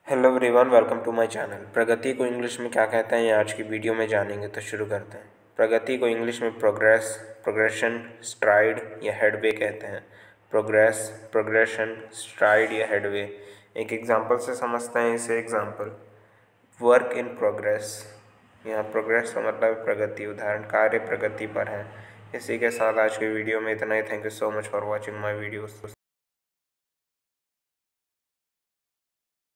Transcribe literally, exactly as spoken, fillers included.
Hello everyone, welcome to my channel. प्रगति को English में क्या कहते हैं ये आज की वीडियो में जानेंगे, तो शुरू करते हैं। प्रगति को इंग्लिश में प्रोग्रेस, प्रोग्रेशन, स्ट्राइड या हेडवे कहते हैं। प्रोग्रेस, प्रोग्रेशन, स्ट्राइड या हेडवे। एक एग्जांपल से समझते हैं इसे। Example, work in progress. यहाँ प्रोग्रेस का मतलब प्रगति, उदाहरण कार्य प्रगति पर है। इसी के साथ आज की वीडियो में इतना ही। Thank you so much for watching my videos.